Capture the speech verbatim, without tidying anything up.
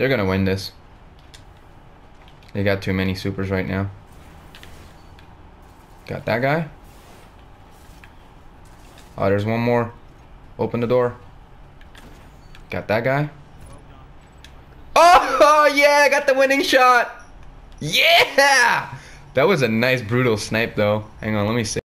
They're gonna win this. They got too many supers right now. Got that guy. Oh, there's one more. Open the door. Got that guy. Oh, yeah, I got the winning shot. Yeah! That was a nice brutal snipe though. Hang on, let me see.